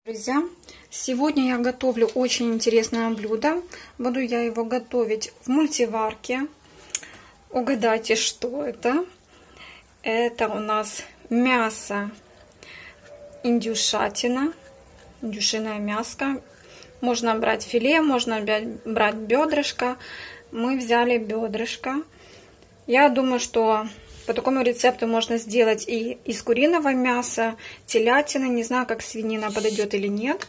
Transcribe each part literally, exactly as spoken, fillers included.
Друзья, сегодня я готовлю очень интересное блюдо. Буду я его готовить в мультиварке. Угадайте, что это? Это у нас мясо индюшатина, индюшиное мяско. Можно брать филе, можно брать бедрышко. Мы взяли бедрышко. Я думаю, что по такому рецепту можно сделать и из куриного мяса, телятины. Не знаю, как свинина подойдет или нет.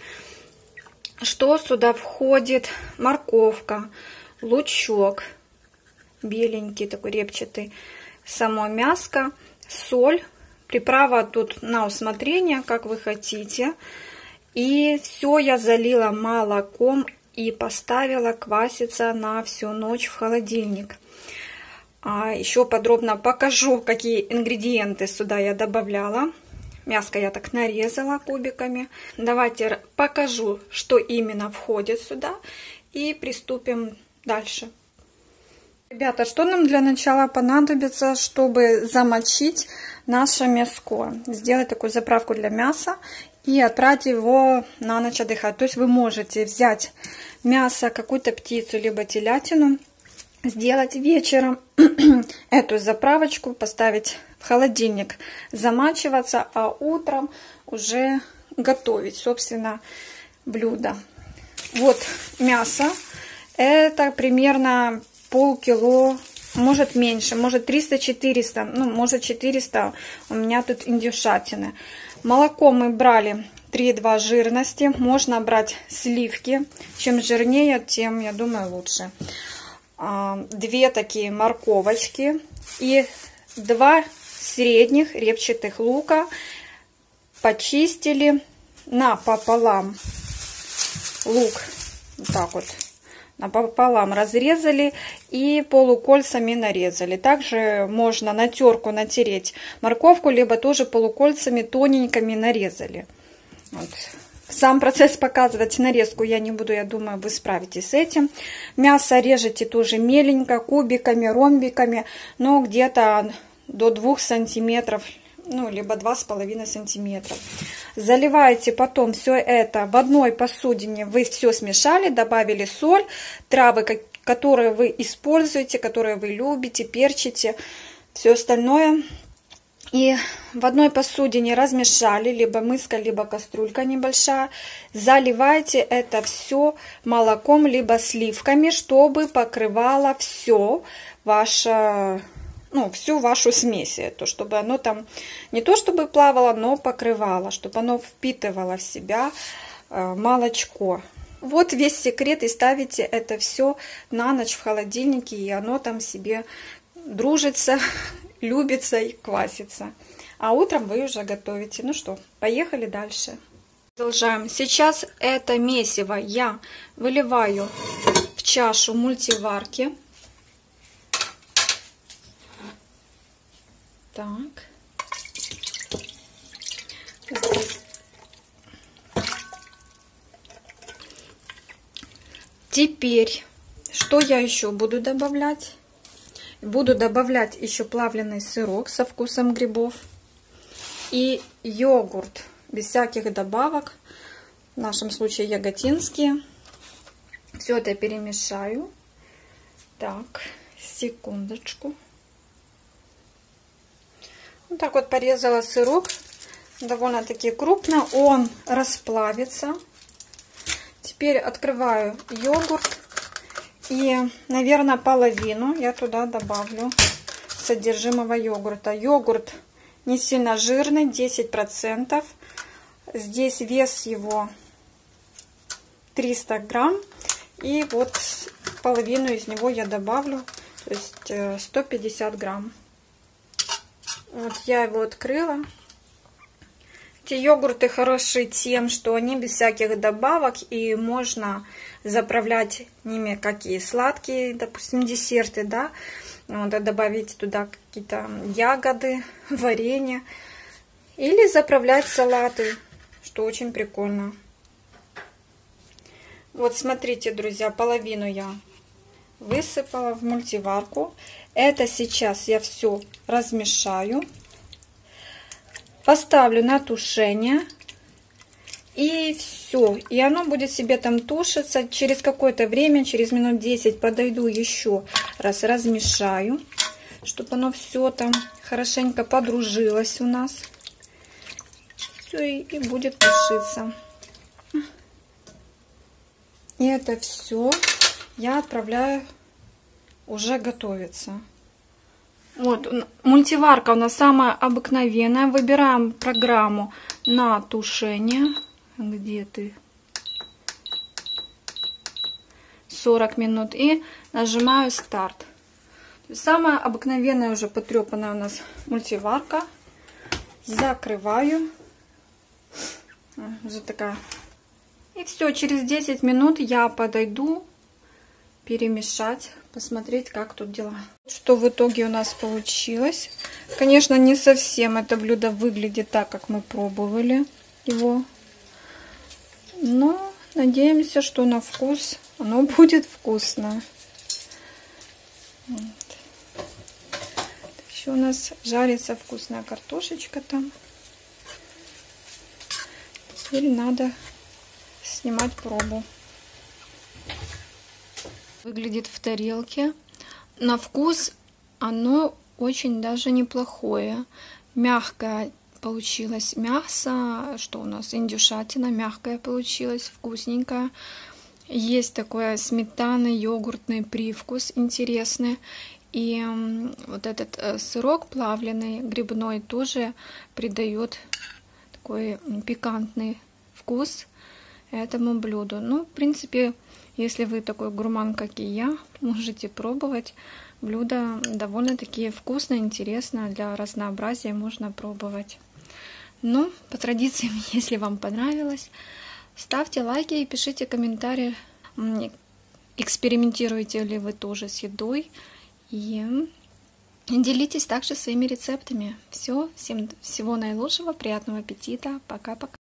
Что сюда входит? Морковка, лучок беленький, такой репчатый, само мяско, соль. Приправа тут на усмотрение, как вы хотите. И все я залила молоком и поставила кваситься на всю ночь в холодильник. А еще подробно покажу, какие ингредиенты сюда я добавляла. Мяско я так нарезала кубиками. Давайте покажу, что именно входит сюда, и приступим дальше. Ребята, что нам для начала понадобится, чтобы замочить наше мяско? Сделать такую заправку для мяса и отправить его на ночь отдыхать. То есть вы можете взять мясо, какую-то птицу, либо телятину, сделать вечером эту заправочку, поставить в холодильник, замачиваться, а утром уже готовить, собственно, блюдо. Вот мясо. Это примерно полкило, может меньше, может триста-четыреста, ну, может четыреста у меня тут индюшатины. Молоко мы брали три и два жирности. Можно брать сливки. Чем жирнее, тем, я думаю, лучше. Две такие морковочки и два средних репчатых лука почистили напополам. Лук вот так вот напополам разрезали и полукольцами нарезали. Также можно на терку натереть морковку, либо тоже полукольцами тоненькими нарезали. Вот. Сам процесс показывать нарезку я не буду, я думаю, вы справитесь с этим. Мясо режете тоже меленько, кубиками, ромбиками, но где-то до двух сантиметров, ну, либо два с половиной сантиметра. Заливаете потом все это в одной посудине, вы все смешали, добавили соль, травы, которые вы используете, которые вы любите, перчите, все остальное. И в одной посудине размешали, либо миска, либо кастрюлька небольшая. Заливайте это все молоком, либо сливками, чтобы покрывало все ваше, ну, всю вашу смесь. То, чтобы оно там не то чтобы плавало, но покрывало, чтобы оно впитывало в себя э, молочко. Вот весь секрет, и ставите это все на ночь в холодильнике, и оно там себе дружится, любится и квасится. А утром вы уже готовите. Ну что, поехали дальше. Продолжаем. Сейчас это месиво я выливаю в чашу мультиварки. Так. Теперь, что я еще буду добавлять? Буду добавлять еще плавленый сырок со вкусом грибов и йогурт без всяких добавок, в нашем случае яготинские. Все это перемешаю. Так, секундочку. Вот так вот порезала сырок, довольно-таки крупно, он расплавится. Теперь открываю йогурт. И, наверное, половину я туда добавлю содержимого йогурта. Йогурт не сильно жирный, десять процентов. Здесь вес его триста грамм. И вот половину из него я добавлю, то есть сто пятьдесят грамм. Вот я его открыла. Эти йогурты хороши тем, что они без всяких добавок, и можно заправлять ними какие сладкие, допустим, десерты, да, вот, добавить туда какие-то ягоды, варенье, или заправлять салаты, что очень прикольно. Вот смотрите, друзья, половину я высыпала в мультиварку. Это сейчас я все размешаю. Поставлю на тушение И все. И оно будет себе там тушиться. Через какое-то время, через минут десять подойду еще раз, размешаю, чтобы оно все там хорошенько подружилось у нас. Все, и, и будет тушиться. И это все я отправляю уже готовиться. Вот, мультиварка у нас самая обыкновенная. Выбираем программу на тушение. Где ты? сорок минут. И нажимаю старт. Самая обыкновенная уже потрепанная у нас мультиварка. Закрываю. Уже такая. И все, через десять минут я подойду перемешать, посмотреть, как тут дела. Что в итоге у нас получилось. Конечно, не совсем это блюдо выглядит так, как мы пробовали его. Но надеемся, что на вкус оно будет вкусно. Вот. Еще у нас жарится вкусная картошечка там. Теперь надо снимать пробу. Выглядит в тарелке. На вкус оно очень даже неплохое. Мягкое получилось мясо. Что у нас? Индюшатина. Мягкое получилось, вкусненькое. Есть такой сметанный, йогуртный привкус интересный. И вот этот сырок плавленый, грибной, тоже придает такой пикантный вкус этому блюду. Ну, в принципе, если вы такой гурман, как и я, можете пробовать. Блюдо довольно-таки вкусно, интересно, для разнообразия можно пробовать. Ну, по традиции, если вам понравилось, ставьте лайки и пишите комментарии. Экспериментируете ли вы тоже с едой. И делитесь также своими рецептами. Все, всем всего наилучшего, приятного аппетита. Пока-пока.